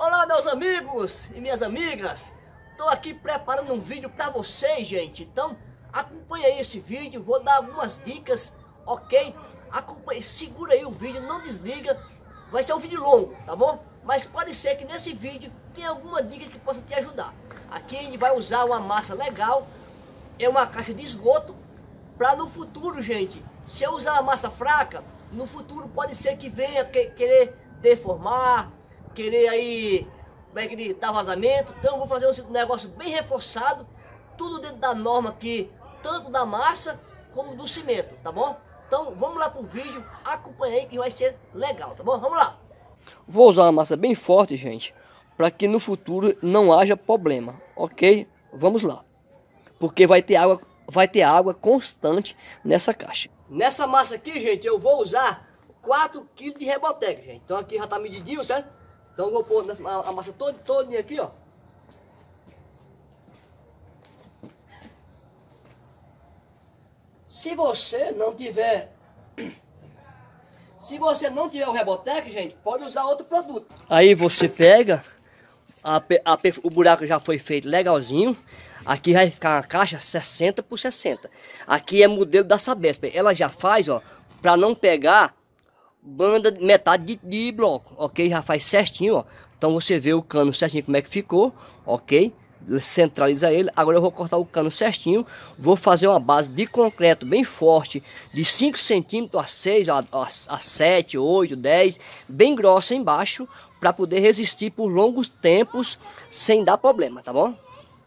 Olá, meus amigos e minhas amigas, estou aqui preparando um vídeo para vocês, gente. Então acompanha aí esse vídeo, vou dar algumas dicas, ok? Acompanha, segura aí o vídeo, não desliga. Vai ser um vídeo longo, tá bom? Mas pode ser que nesse vídeo tenha alguma dica que possa te ajudar. Aqui a gente vai usar uma massa legal, é uma caixa de esgoto, para no futuro, gente, se eu usar uma massa fraca, no futuro pode ser que venha querer deformar, querer aí, como é que dá vazamento. Então eu vou fazer um negócio bem reforçado, tudo dentro da norma aqui, tanto da massa como do cimento, tá bom? Então vamos lá pro vídeo, acompanha aí que vai ser legal, tá bom? Vamos lá! Vou usar uma massa bem forte, gente, para que no futuro não haja problema, ok? Vamos lá, porque vai ter água constante nessa caixa. Nessa massa aqui, gente, eu vou usar 4 kg de Rebotec, gente. Então aqui já tá medidinho, certo? Então eu vou pôr a massa todinha aqui, ó. Se você não tiver o Rebotec, gente, pode usar outro produto. Aí você pega, o buraco já foi feito legalzinho. Aqui vai ficar uma caixa 60 por 60. Aqui é modelo da Sabesp. Ela já faz, ó, para não pegar banda metade de bloco, ok? Já faz certinho, ó. Então você vê o cano certinho como é que ficou, ok? Centraliza ele. Agora eu vou cortar o cano certinho. Vou fazer uma base de concreto bem forte, de 5 centímetros a 6, a 7, 8, 10, bem grossa embaixo, para poder resistir por longos tempos sem dar problema, tá bom?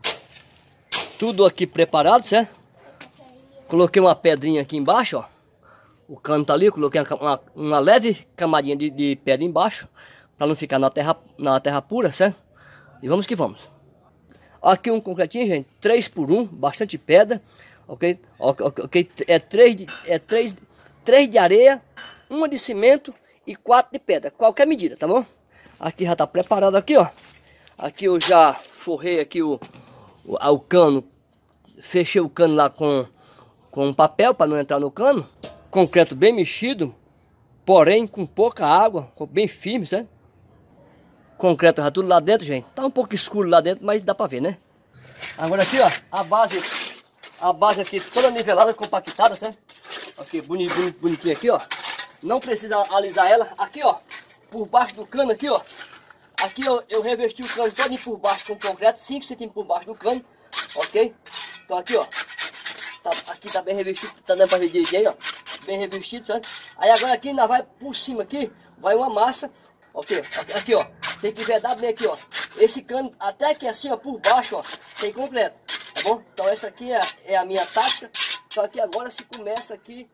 Tudo aqui preparado, certo? Coloquei uma pedrinha aqui embaixo, ó. O cano tá ali, eu coloquei uma leve camadinha de pedra embaixo, para não ficar na terra pura, certo? E vamos que vamos. Aqui um concretinho, gente, 3 por 1, bastante pedra, ok? É 3 de areia, 1 de cimento e 4 de pedra, qualquer medida, tá bom? Aqui já tá preparado aqui, ó. Aqui eu já forrei aqui o cano, fechei o cano lá com um papel para não entrar no cano. Concreto bem mexido, porém com pouca água, bem firme, certo? Concreto já tudo lá dentro, gente. Tá um pouco escuro lá dentro, mas dá para ver, né? Agora aqui, ó, a base aqui toda nivelada, compactada, certo? Aqui, bonitinha aqui, ó. Não precisa alisar ela. Aqui, ó, por baixo do cano aqui, ó. Aqui eu revesti o cano todo por baixo com concreto, 5 centímetros por baixo do cano, ok? Então aqui, ó, aqui tá bem revestido, tá dando pra ver direito aí, ó, bem revestido, certo? Aí agora aqui ainda vai por cima aqui, vai uma massa, ok? Aqui, ó, tem que vedar bem aqui, ó, esse cano até aqui assim, ó, por baixo, ó, tem concreto, tá bom? Então essa aqui é a minha tática. Então aqui agora se começa aqui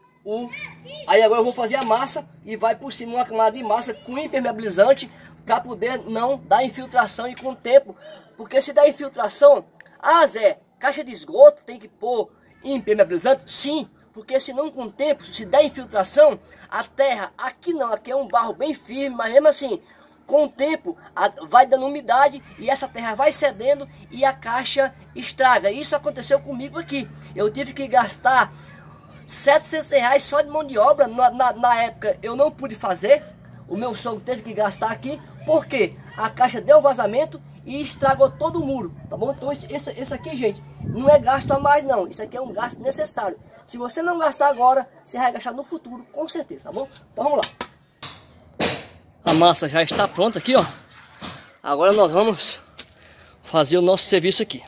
aí agora eu vou fazer a massa e vai por cima uma camada de massa com impermeabilizante, para poder não dar infiltração. E com o tempo, porque se dá infiltração, Zé, caixa de esgoto tem que pôr impermeabilizante? Sim, porque senão com o tempo, se der infiltração, a terra, aqui não, aqui é um barro bem firme, mas mesmo assim, com o tempo vai dando umidade e essa terra vai cedendo e a caixa estraga. Isso aconteceu comigo aqui, eu tive que gastar R$700 só de mão de obra. Na época eu não pude fazer, o meu sogro teve que gastar aqui, porque a caixa deu vazamento e estragou todo o muro, tá bom? Então esse aqui, gente, não é gasto a mais não, isso aqui é um gasto necessário. Se você não gastar agora, você vai gastar no futuro, com certeza, tá bom? Então vamos lá. A massa já está pronta aqui, ó. Agora nós vamos fazer o nosso serviço aqui.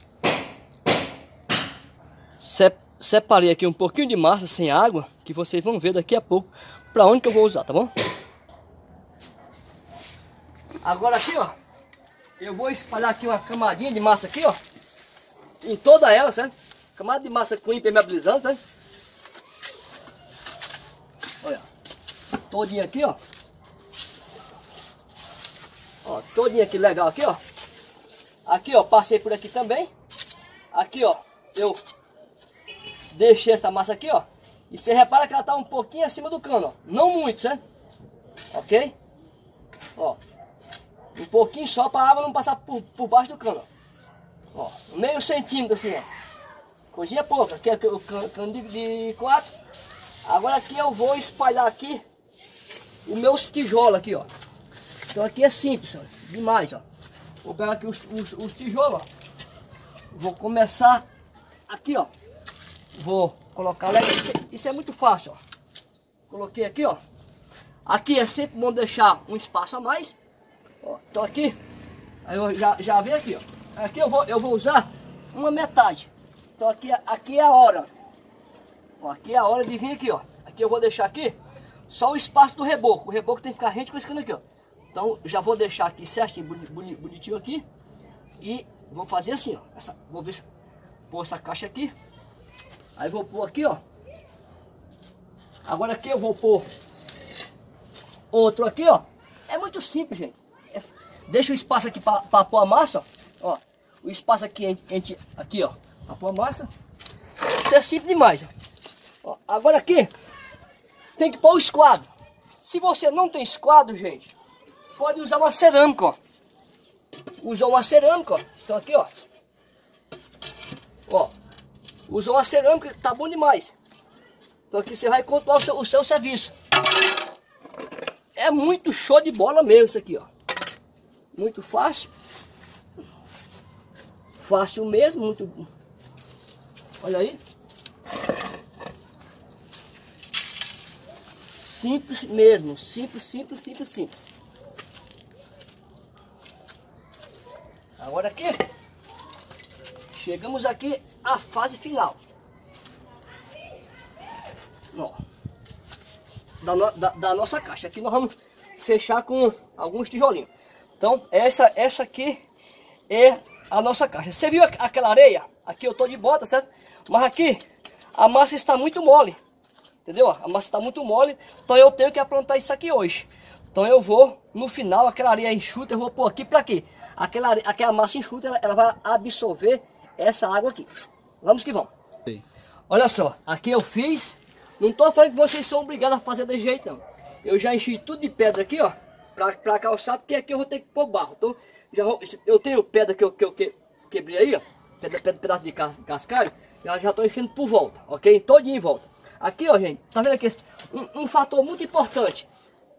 Separei aqui um pouquinho de massa sem água, que vocês vão ver daqui a pouco para onde que eu vou usar, tá bom? Agora aqui, ó, eu vou espalhar aqui uma camadinha de massa aqui, ó, em toda ela, certo? Camada de massa com impermeabilizante, certo? Olha, todinha aqui, ó. Ó, todinha aqui, legal aqui, ó. Aqui, ó, passei por aqui também. Aqui, ó, eu deixei essa massa aqui, ó. E você repara que ela tá um pouquinho acima do cano, ó. Não muito, certo? Ok? Ó. Um pouquinho só para a água não passar por baixo do cano. Ó, meio centímetro assim, ó. Coisinha pouca. Aqui é o cano de 4. Agora aqui eu vou espalhar aqui os meus tijolos aqui, ó. Então aqui é simples, ó, demais, ó. Vou pegar aqui os tijolos, ó. Vou começar aqui, ó. Vou colocar lá. Isso é muito fácil, ó. Coloquei aqui, ó. Aqui é sempre bom deixar um espaço a mais. Ó, então aqui, aí eu já venho aqui, ó. Aqui eu vou usar uma metade. Então aqui é a hora. Ó, aqui é a hora de vir aqui, ó. Aqui eu vou deixar aqui só o espaço do reboco. O reboco tem que ficar rente com esse cano aqui, ó. Então já vou deixar aqui certinho, bonitinho aqui. E vou fazer assim, ó. Vou ver se pôr essa caixa aqui. Aí vou pôr aqui, ó. Agora aqui eu vou pôr outro aqui, ó. É muito simples, gente. Deixa o espaço aqui para pôr a massa, ó. O espaço aqui, aqui, ó. Para pôr a massa. Isso é simples demais, ó. Agora aqui tem que pôr o esquadro. Se você não tem esquadro, gente, pode usar uma cerâmica, ó. Usou uma cerâmica, ó. Então aqui, ó. Ó. Usou uma cerâmica, tá bom demais. Então aqui você vai controlar o seu serviço. É muito show de bola mesmo isso aqui, ó. Muito fácil. Fácil mesmo, muito. Olha aí. Simples mesmo, simples. Agora aqui, chegamos aqui à fase final. Ó, da nossa caixa. Aqui nós vamos fechar com alguns tijolinhos. Então essa aqui é a nossa caixa. Você viu aquela areia? Aqui eu tô de bota, certo? Mas aqui a massa está muito mole. Entendeu? A massa está muito mole. Então eu tenho que aprontar isso aqui hoje. Então eu vou, no final, aquela areia enxuta, eu vou pôr aqui para quê? Aquela massa enxuta, ela vai absorver essa água aqui. Vamos que vamos. Sim. Olha só, aqui eu fiz. Não tô falando que vocês são obrigados a fazer desse jeito, não. Eu já enchi tudo de pedra aqui, ó, pra calçar, porque aqui eu vou ter que pôr barro. Então, eu tenho pedra que eu quebrei aí, ó, pedaço de cascalho, já tô enchendo por volta, ok? Todinho em volta. Aqui, ó, gente, tá vendo aqui? Um fator muito importante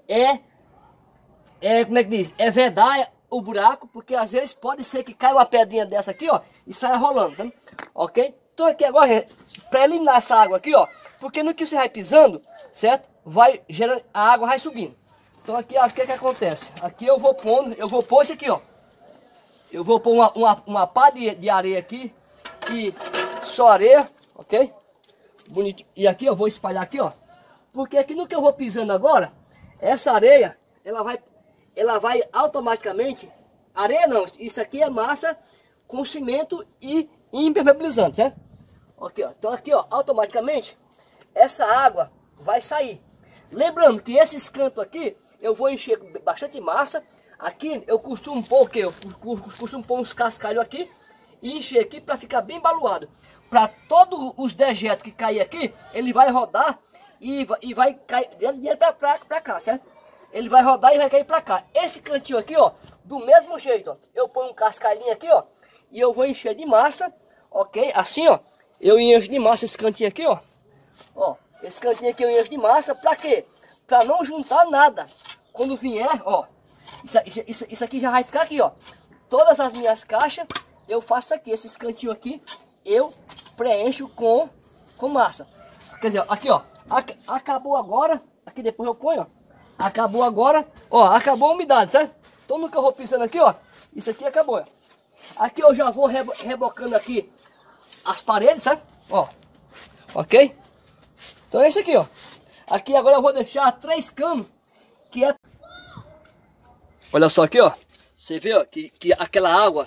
como é que diz? É vedar o buraco, porque às vezes pode ser que caia uma pedrinha dessa aqui, ó, e saia rolando, tá? Ok? Então aqui agora, gente, pra eliminar essa água aqui, ó, porque no que você vai pisando, certo? Vai gerando, a água vai subindo. Então aqui, ó, o que acontece? Aqui eu vou pôr isso aqui, ó. Eu vou pôr uma pá de areia aqui, e só areia, ok? Bonito. E aqui eu vou espalhar aqui, ó. Porque aqui no que eu vou pisando agora, essa areia, ela vai automaticamente, areia não, isso aqui é massa com cimento e impermeabilizante, né? Aqui, ó. Então aqui, ó, automaticamente essa água vai sair. Lembrando que esses cantos aqui eu vou encher com bastante massa. Aqui eu costumo pôr uns cascalhos aqui e encher aqui para ficar bem baluado. Para todos os dejetos que cair aqui, ele vai rodar e vai cair para cá, certo? Ele vai rodar e vai cair para cá. Esse cantinho aqui, ó, do mesmo jeito, ó, eu ponho um cascalhinho aqui, ó, e eu vou encher de massa, ok? Assim, ó, eu encho de massa esse cantinho aqui, ó. Ó, esse cantinho aqui eu encho de massa, pra quê? Pra não juntar nada. Quando vier, ó, isso aqui já vai ficar aqui, ó. Todas as minhas caixas, eu faço aqui, esses cantinhos aqui, eu preencho com massa. Quer dizer, aqui, ó, acabou agora, aqui depois eu ponho, ó. Acabou agora, ó, acabou a umidade, certo? Então no que eu vou pisando aqui, ó, isso aqui acabou, ó. Aqui eu já vou rebocando aqui as paredes, certo? Ó, ok? Então é esse aqui, ó. Aqui agora eu vou deixar 3 canos, que é... Olha só aqui, ó. Você vê, ó, que aquela água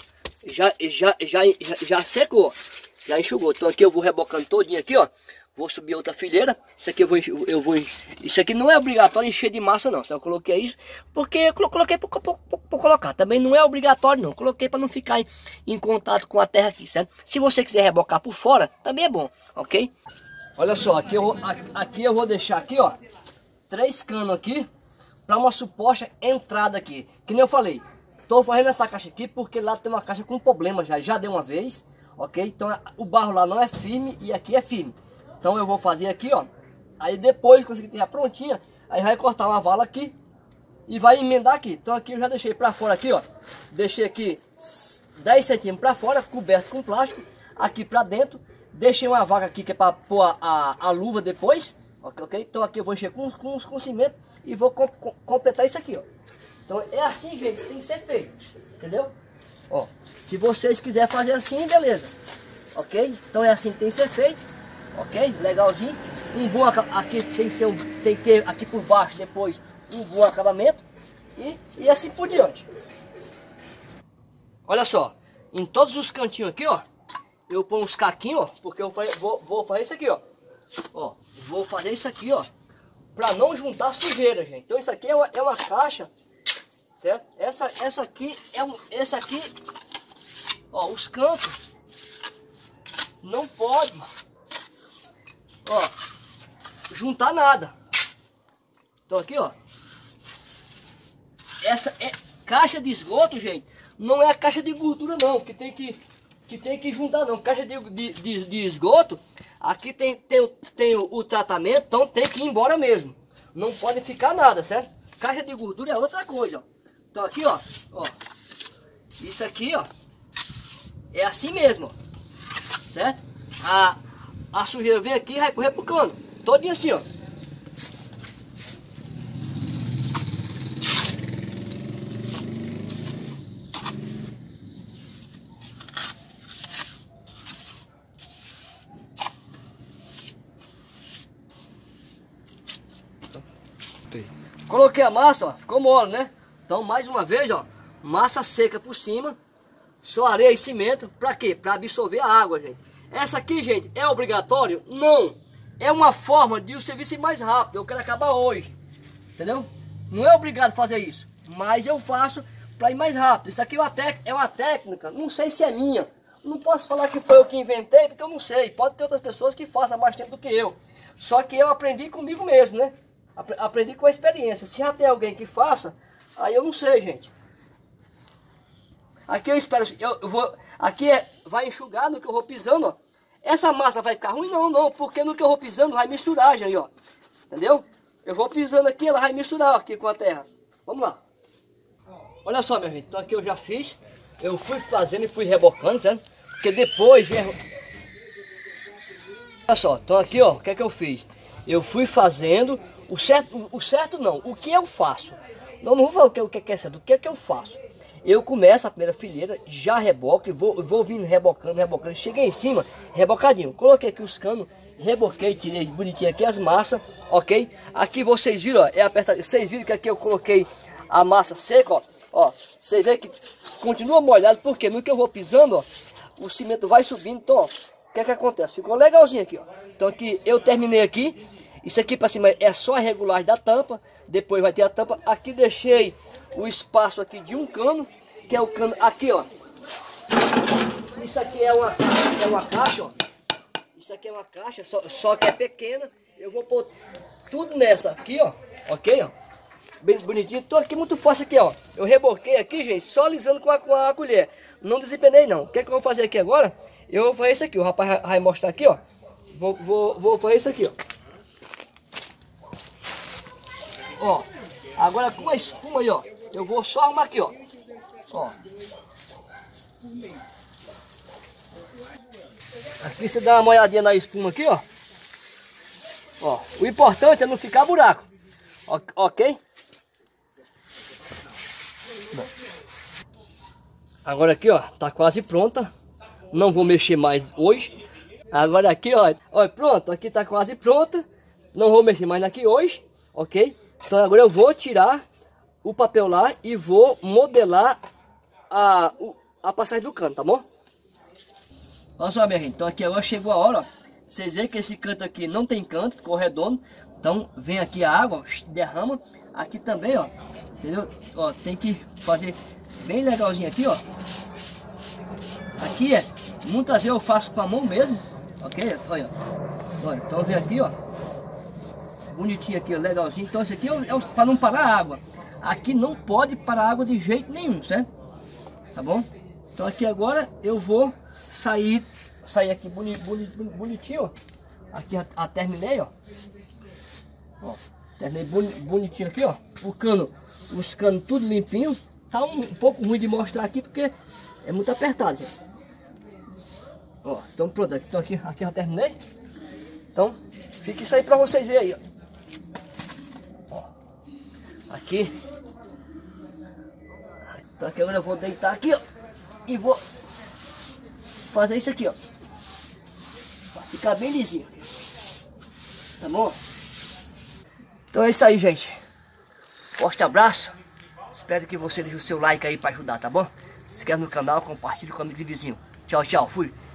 já secou, já enxugou. Então aqui eu vou rebocando todinho aqui, ó. Vou subir outra fileira. Isso aqui isso aqui não é obrigatório encher de massa, não. Só eu coloquei isso porque eu coloquei por colocar. Também não é obrigatório, não. Coloquei para não ficar em contato com a terra aqui, certo? Se você quiser rebocar por fora, também é bom, ok? Olha só, aqui eu vou deixar aqui, ó, 3 canos aqui para uma suposta entrada aqui. Que nem eu falei, tô fazendo essa caixa aqui porque lá tem uma caixa com problema já deu uma vez, ok? Então o barro lá não é firme e aqui é firme. Então eu vou fazer aqui, ó. Aí depois, quando você estiver prontinha, aí vai cortar uma vala aqui, e vai emendar aqui. Então aqui eu já deixei para fora aqui, ó. Deixei aqui 10 centímetros para fora, coberto com plástico. Aqui para dentro, deixei uma vaga aqui que é para pôr a luva depois. Ok? Então aqui eu vou encher com cimento e vou completar isso aqui, ó. Então é assim, gente, tem que ser feito, entendeu? Ó, se vocês quiserem fazer assim, beleza. Ok? Então é assim que tem que ser feito. Ok? Legalzinho. Um bom aqui tem que ter aqui por baixo depois um bom acabamento. E assim por diante. Olha só. Em todos os cantinhos aqui, ó. Eu ponho uns caquinhos, ó. Porque eu vou fazer isso aqui, ó. Ó. Vou fazer isso aqui, ó. Pra não juntar sujeira, gente. Então isso aqui é uma caixa. Certo? Essa aqui essa aqui. Ó. Os cantos. Não pode. Ó. Juntar nada. Então aqui, ó. Essa é caixa de esgoto, gente. Não é a caixa de gordura não, que tem que juntar não. Caixa de esgoto, aqui tem o tratamento, então tem que ir embora mesmo. Não pode ficar nada, certo? Caixa de gordura é outra coisa, ó. Então aqui, ó. Isso aqui, ó. É assim mesmo, ó. Certo? A sujeira vem aqui e vai correr pro cano. Todinho assim, ó. Coloquei a massa, ó, ficou mole, né? Então, mais uma vez, ó, massa seca por cima, só areia e cimento. Pra quê? Pra absorver a água, gente. Essa aqui, gente, é obrigatório? Não. É uma forma de o serviço ir mais rápido. Eu quero acabar hoje, entendeu? Não é obrigado a fazer isso, mas eu faço pra ir mais rápido. Isso aqui é uma técnica, não sei se é minha. Não posso falar que foi eu que inventei, porque eu não sei. Pode ter outras pessoas que façam mais tempo do que eu. Só que eu aprendi comigo mesmo, né? Aprendi com a experiência. Se já tem alguém que faça, aí eu não sei, gente. Aqui eu espero, aqui vai enxugar no que eu vou pisando, ó. Essa massa vai ficar ruim? Não, porque no que eu vou pisando vai misturar, gente, ó. Entendeu? Eu vou pisando aqui, ela vai misturar aqui com a terra. Vamos lá. Olha só, minha gente, então aqui eu já fiz. Eu fui fazendo e fui rebocando, certo? Porque depois... Olha só, então aqui, ó, o que é que eu fiz? Eu fui fazendo... O certo não, o que eu faço? Não vou falar o que é certo, o que é que eu faço? Eu começo a primeira fileira, já reboco e vou vindo rebocando. Cheguei em cima, rebocadinho. Coloquei aqui os canos, reboquei, tirei bonitinho aqui as massas, ok? Aqui vocês viram, ó, é apertado. Vocês viram que aqui eu coloquei a massa seca, ó. Ó, você vê que continua molhado, porque no que eu vou pisando, ó, o cimento vai subindo. Então, ó, o que é que acontece? Ficou legalzinho aqui, ó. Então aqui eu terminei aqui. Isso aqui para cima é só a regulagem da tampa. Depois vai ter a tampa. Aqui deixei o espaço aqui de um cano, que é o cano aqui, ó. Isso aqui é uma caixa, ó. Isso aqui é uma caixa, só que é pequena. Eu vou pôr tudo nessa aqui, ó. Ok, ó. Bem bonitinho. Tô aqui muito fácil aqui, ó. Eu reboquei aqui, gente, só alisando com a colher. Não desempenei não. O que é que eu vou fazer aqui agora? Eu vou fazer isso aqui. O rapaz vai mostrar aqui, ó. Vou fazer isso aqui, ó. Ó, agora com a espuma aí, ó, eu vou só arrumar aqui, ó. Ó. Aqui você dá uma molhadinha na espuma aqui, ó. Ó, o importante é não ficar buraco. Ok? Bom. Agora aqui, ó, tá quase pronta. Não vou mexer mais hoje. Agora aqui, ó, pronto, aqui tá quase pronta. Não vou mexer mais aqui hoje, ok? Então agora eu vou tirar o papel lá e vou modelar a passagem do cano, tá bom? Olha só, minha gente, então aqui agora chegou a hora, ó. Vocês veem que esse canto aqui não tem canto, ficou redondo. Então vem aqui a água, derrama. Aqui também, ó, entendeu? Ó, tem que fazer bem legalzinho aqui, ó. Aqui muitas vezes eu faço com a mão mesmo, ok? Olha, então vem aqui, ó. Bonitinho aqui, ó, legalzinho. Então esse aqui é para não parar a água. Aqui não pode parar a água de jeito nenhum, certo? Tá bom? Então aqui agora eu vou sair aqui bonitinho, ó. Aqui terminei, ó. Ó, terminei bonitinho aqui, ó. O cano os canos tudo limpinho. Tá um pouco ruim de mostrar aqui porque é muito apertado, gente. Ó, então pronto, então aqui já terminei. Então, fica isso aí pra vocês verem aí, ó. Aqui. Então aqui agora eu vou deitar aqui, ó. E vou fazer isso aqui, ó. Pra ficar bem lisinho. Tá bom? Então é isso aí, gente. Forte abraço. Espero que você deixe o seu like aí pra ajudar, tá bom? Se inscreve no canal, compartilhe com amigos e vizinhos. Tchau, tchau. Fui.